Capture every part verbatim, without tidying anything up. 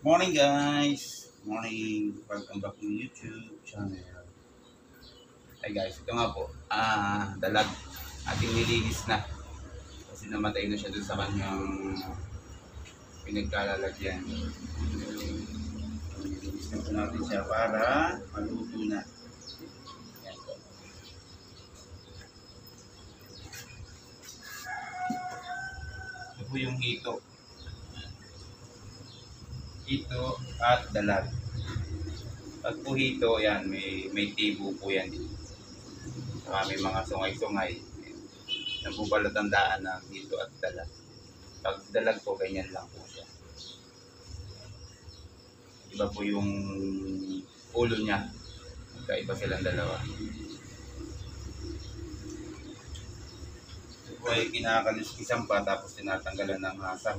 Morning guys! Morning! Welcome back to YouTube channel. Hi guys, ito nga po, ah, dalag. Ating nilinis na. Kasi namatay na siya dun sa kanyang pinagkalalagyan. Nilinis na po natin siya para maluto na. Yan po. Ito po yung hito. Hito at dalag. Pag po hito, yan, may, may tibo po yan dito. Saka may mga sungay-sungay. Nabubalot ang daan ng hito at dalag. Pag dalag po, ganyan lang po siya. Iba po yung ulo niya. Magkaiba silang dalawa. Ito po ay kinakaluskisan pa tapos tinatanggalan ng hasang.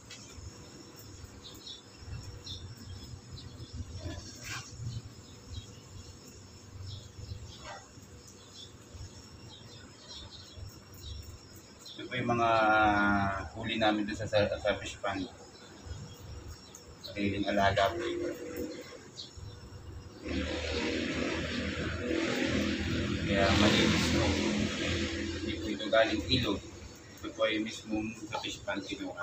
Ito po yung mga huli namin doon sa, sa fish pond. Sariling alaga po ito. Kaya malinis po. Hindi po ito galing ilog. Ito po ay mismo sa fish pond kinuha.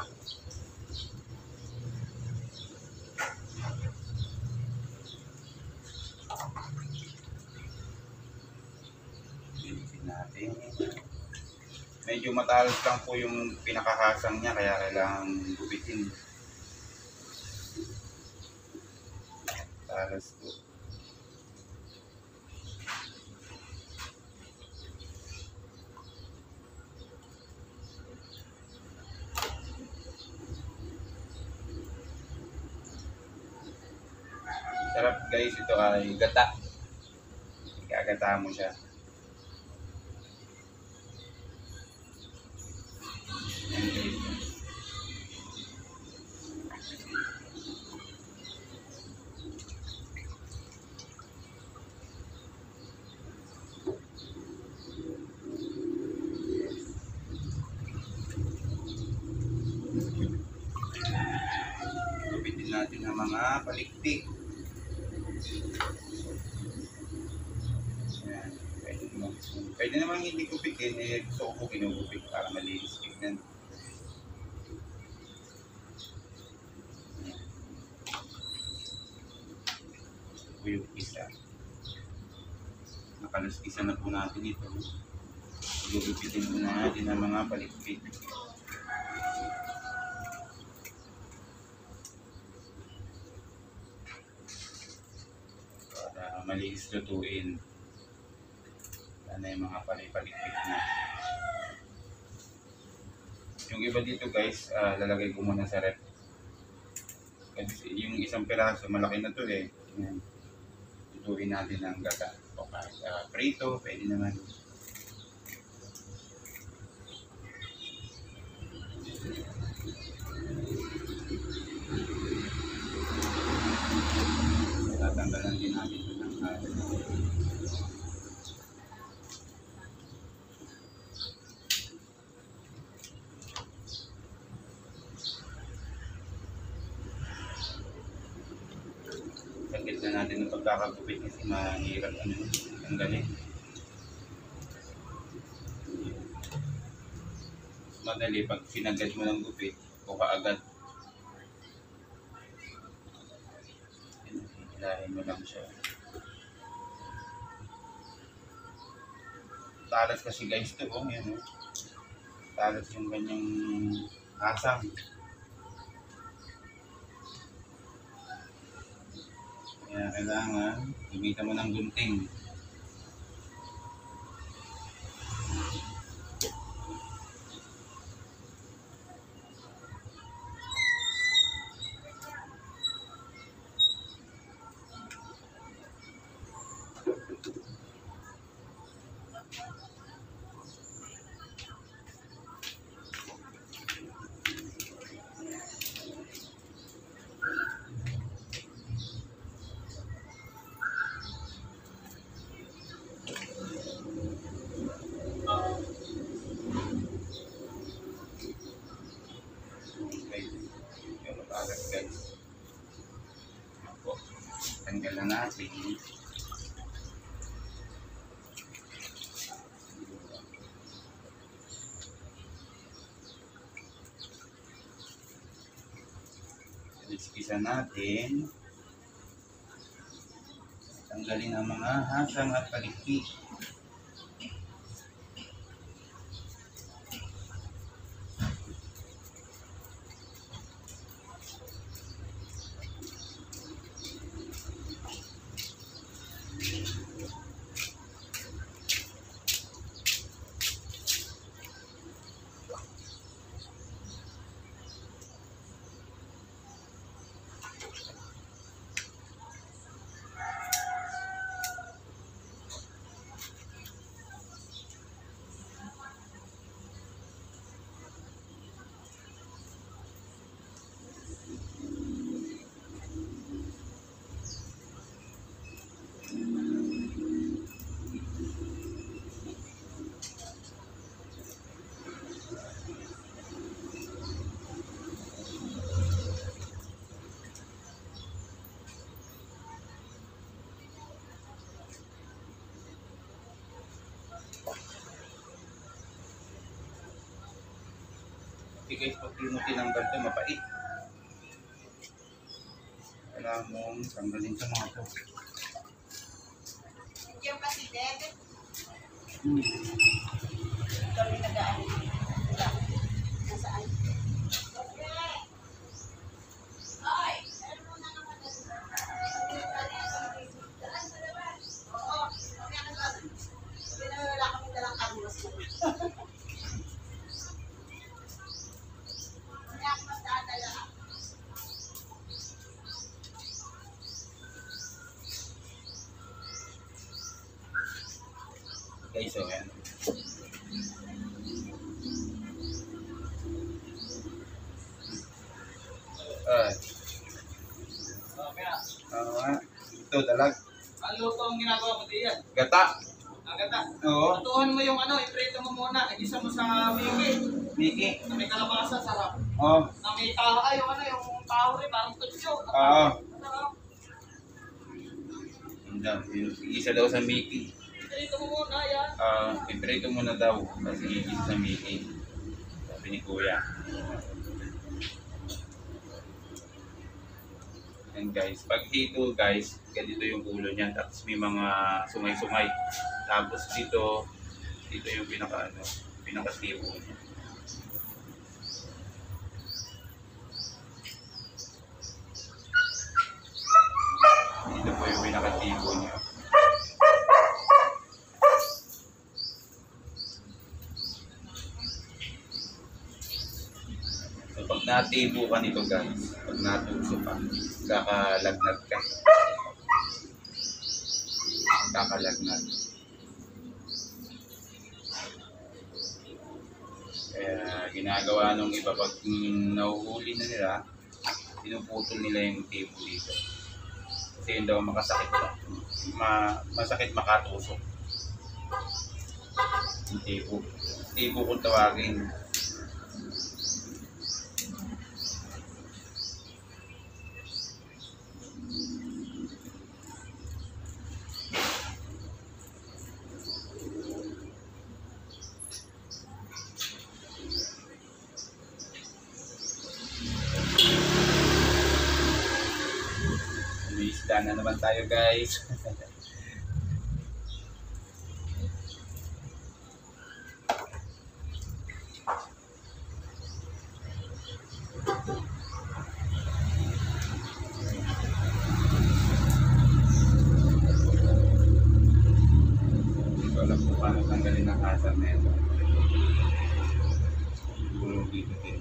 Linisin natin. Medyo matalas lang po yung pinakahasang niya kaya kailangan gupitin. Talas po. Sarap guys, ito ay gata. Gagata mo siya. Ayan guys. Gupitin natin ang mga palikpik. Ayan. Pwede naman, pwede naman hindi gupitin, eh gusto ko ginugupit para malinis tignan. Ito po yung isa. Nakaluskisan na po natin ito. Gugupitin po natin ang mga palikpik. Para malinis lutuin. Yan na yung mga palikpik na. Yung iba dito guys, uh, lalagay ko muna sa rep. Kasi yung isang piraso, malaki na to eh. Yan. Lutuin natin ang gata. O kahit uh, prito, pwede naman. Tatanggalan din natin ito ng halo. Saglit na natin ang pagkakagupit kasi mahirap ano, tanggalin. Madali pag sinagad mo ng gupit, kuha agad. Hilahin mo lang siya. Talas kasi guys ito, oh, yan oh. Talas yung kanyang asang. Kaya kailangan gamitan mo ng gunting. natin. Iskisa natin. Tanggalin ang mga hasang at palikpik. Okay guys, pag mo tinanggal ito, mapait. Kailangan mong tanggalin sa mga ito. Yung kasi dead. Hmm. Ito rin nagaan. Wala. Nasaan? Okay. Ay! Ano mo na naman na daan sa labas. Oo. Kaya ka ba? Hindi na wala kami dalang karmas mo. Kaya ako magdadala. Guys, so yan. Ah. Oo nga. Ito, dalag. Ang luto ang ginagawa mo diyan. Gata. Ang ganda. Oo. Patuhan mo yung ano, iprito mo muna. Igisa mo sa miki. Miki. Na may kalabasa, sarap. Oo. Na may taha, ay, yung ano, yung tao rin, parang tutyo. Oo. Sarap. Ang dami. Isa daw sa Miki. Iprito mo muna, yan. Ah, iprito mo na daw kasi isa sa Miki. Sabi ni Kuya. And guys, pag hito guys, ganito yung ulo niya. Tapos may mga sungay-sungay. Tapos dito, dito yung pinaka ano, pinaka-tibo niya. Dito po yung pinaka-tibo niya. So pag natibo ka nito guys, pag natuso ka, kakalagnat ka. Kakalagnat. Kaya ginagawa nung iba pag mm, nahuhuli na nila, pinuputol nila yung tibo dito. Kasi yun daw makasakit pa. Ma masakit makatusok. Yung tibo. Tibo kung tawagin. May isda na naman tayo guys. Hindi ko alam kung paano tanggalin ang asam na ito. Gulong dito din.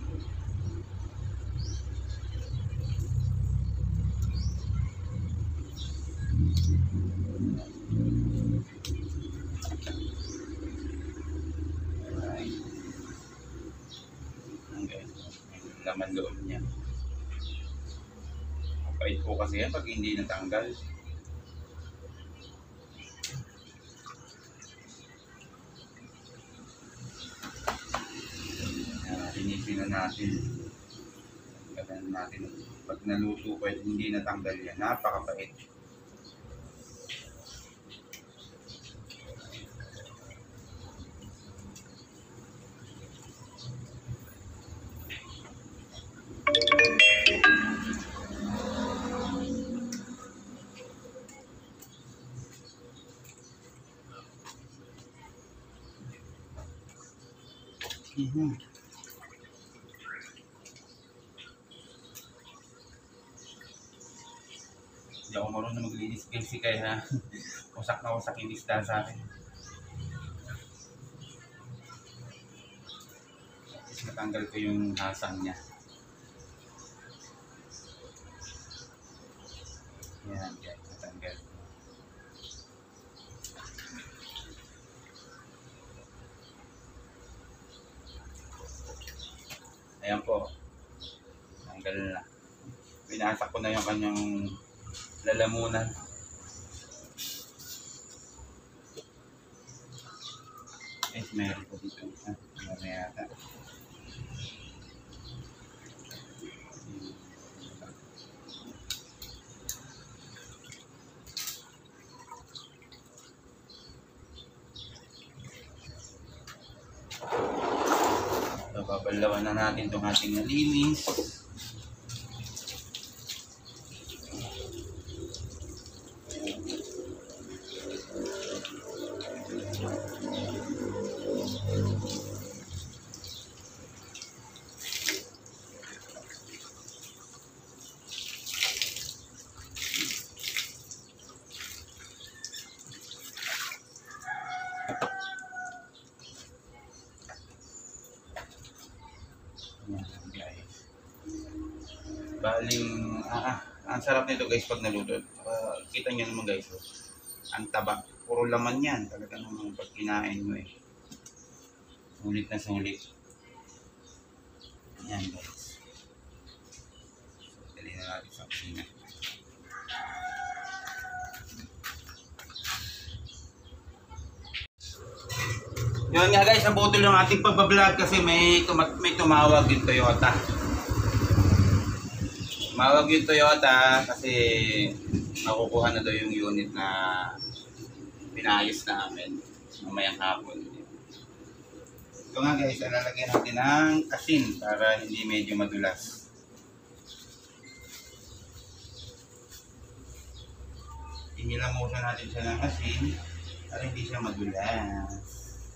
Laman loob niya. Mapait po kasi yan pag hindi natanggal. Uh, Inisin na natin. Ganun natin. Pag naluto pa hindi natanggal yan, napakapait. Mhm. Hindi ako marunong maglinis kasi kaya wasak na wasak yung isda sa akin. Tapos natanggal ko yung hasang niya. Yan, yan, natanggal. Ayan po. Tanggal na. Binasak ko na yung kanyang lalamunan. Guys, meron po dito. Ah, meron yata. So, babalawan na natin itong ating nalinis. Ayan, guys. Baling, ah, ah, ang sarap nito guys pag naluto. Uh, kita nyo naman guys, oh. Ang taba. Puro laman yan. Talaga naman pag kinain mo eh. Sulit na sulit. Ayan guys. Dali na natin sa kusina. Yun nga guys, nabutol yung ating pagbablog kasi may, tuma may tumawag yung Toyota. Tumawag yung Toyota kasi nakukuha na daw yung unit na pinayos namin mamayang hapon. Ito nga guys, lalagyan natin ng asin para hindi medyo madulas. Inilamusan natin siya ng asin para hindi siya madulas.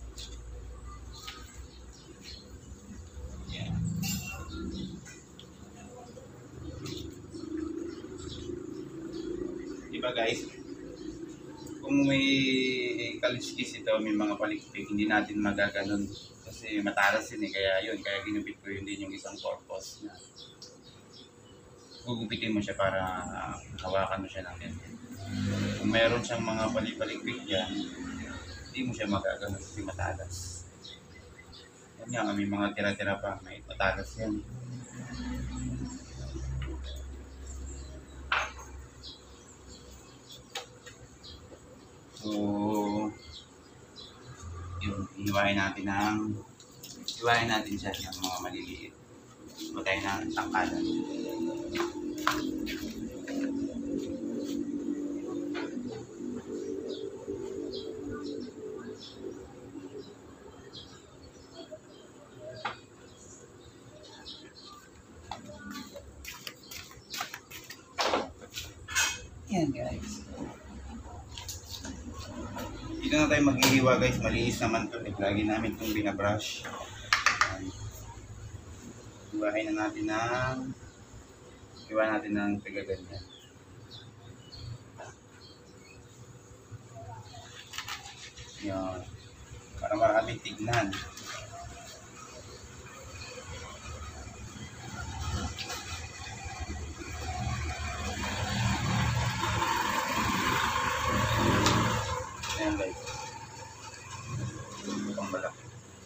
Diba guys, kung may kaliskis ito, may mga palikpik, hindi natin magaganon kasi matalas yun eh, kaya yun, kaya ginupit ko yun din yung isang purpose na gugupitin mo siya para uh, hawakan mo siya ng ganyan. Kung meron siyang mga palipalikpik yan, hindi mo siya magaganon kasi matalas. Yan nga, may mga tira-tira pa, may matalas yan. So, yun, hiwain natin ng hiwain natin siya ng mga maliliit. Matay na tangkalan. Yan guys. Dito na tayo maghihiwa guys, malinis naman ito. Lagi namin itong binabrush. Hiwain na natin ng hiwa natin ng tagaganyan. Yan. Para maraming tignan. Ayan guys. Ito pang malaki.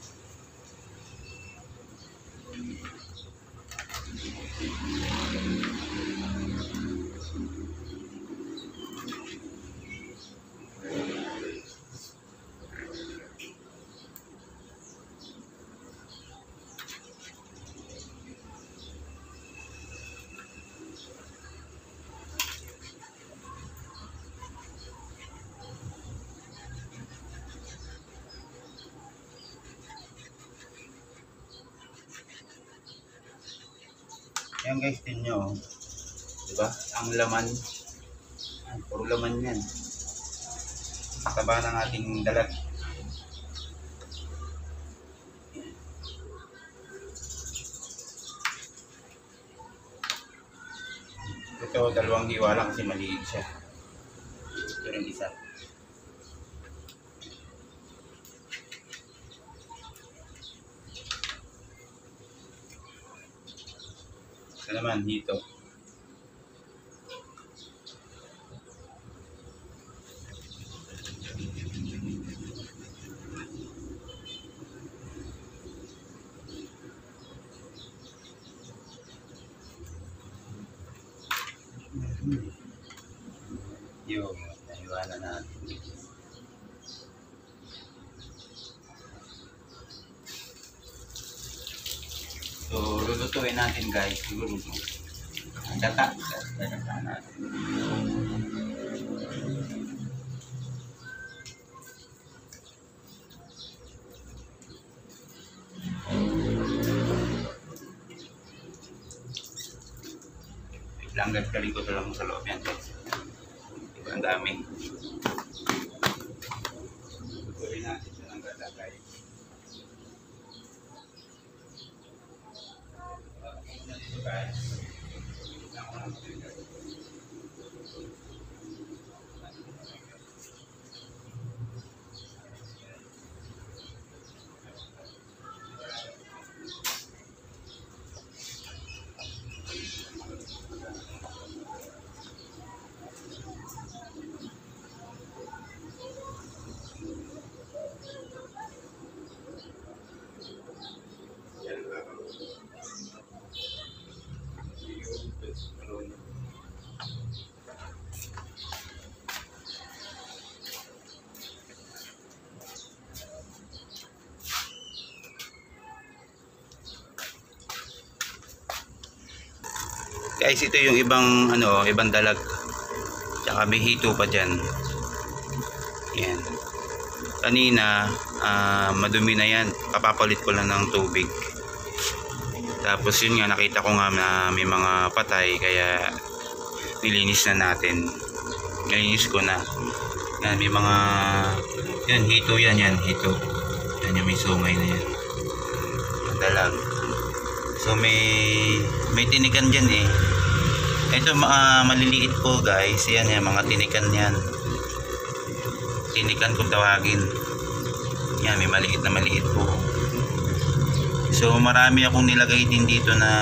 Ayan guys, din nyo. Diba? Ang laman. Ay, puro laman yan. Taba ng ating dalag. Ito, dalawang hiwa lang kasi maliit siya. Ito rin isa. Ito naman dito. Yun, nahiwanan natin. So, lulutuin natin guys, siguro ang gata. Gata natin. Lang guys, kalikot lang sa loob yan guys. Ang dami. Lutuin natin siya ng gata guys. Dito guys. Guys, ito yung ibang ano, ibang dalag. Tsaka may hito pa diyan. Yan. Kanina, uh, madumi na yan. Papapalit ko lang ng tubig. Tapos yun nga, nakita ko nga na may mga patay kaya nilinis na natin. Nilinis ko na. Yan, may mga yan, hito yan, yan, hito. Yan yung may sungay na yan. Dalag. So may may tinikan dyan eh. Ito uh, maliliit po guys. Yan yan, mga tinikan yan. Tinikan kung tawagin. Yan, may maliit na maliit po. So marami akong nilagay din dito na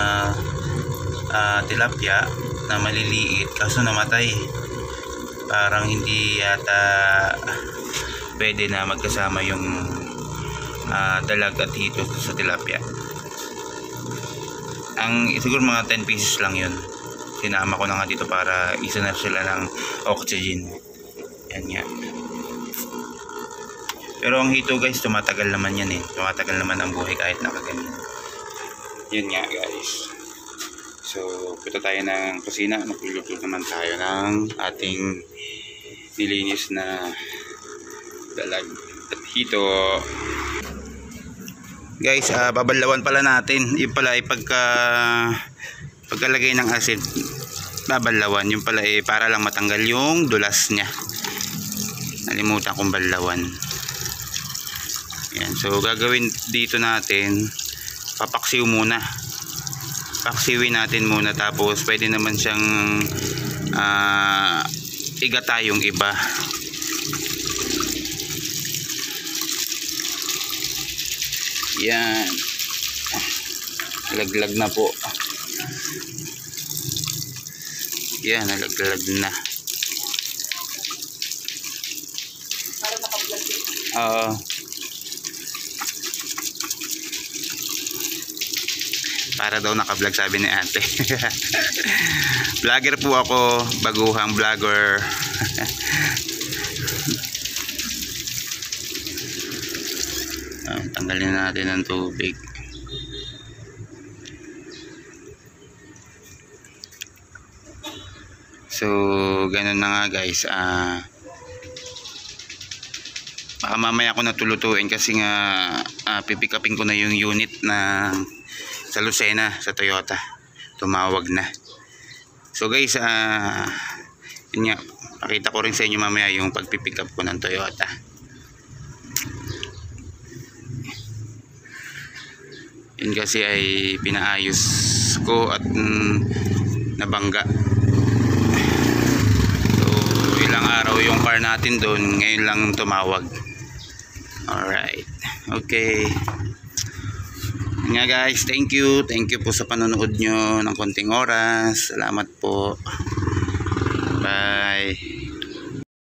uh, tilapia na maliliit kaso namatay. Parang hindi yata pwede na magkasama yung uh, dalag at hito sa tilapia. Ang siguro mga ten pieces lang yun. Sinama ko na nga dito para isa na sila ng oxygen. Yan nga. Pero ang hito guys, tumatagal naman yan eh. Tumatagal naman ang buhay kahit nakaganyan. Yun nga guys. So, punta tayo ng kusina. Magluluto naman tayo ng ating nilinis na dalag at hito. Guys, uh, babalawan pala natin. Yung pala ay pagka pagkalagay ng acid, babalawan. Yung pala ay para lang matanggal yung dulas niya. Nalimutan kong balawan. Yan, so gagawin dito natin, papaksiw muna. Paksiwin natin muna tapos pwede naman siyang uh, igata yung iba. Yan. Laglag na po. Yan, nalaglag na. Para naka-vlog din. Oo. Para daw naka-vlog sabi ni ate. Vlogger po ako, baguhang vlogger. Ah, tanggalin natin ang tubig. So, ganun na nga guys. Ah, baka mamaya ko natulutuin kasi nga ah, pipick upin ko na yung unit na sa Lucena, sa Toyota. Tumawag na. So guys, ah, yun nga, pakita ko rin sa inyo mamaya yung pagpipick up ko ng Toyota. Yun kasi ay pinaayos ko at mm, nabangga. ilang araw yung car natin doon, ngayon lang tumawag. Alright, okay. Yun nga guys, thank you thank you po sa panonood nyo ng konting oras. Salamat po, bye.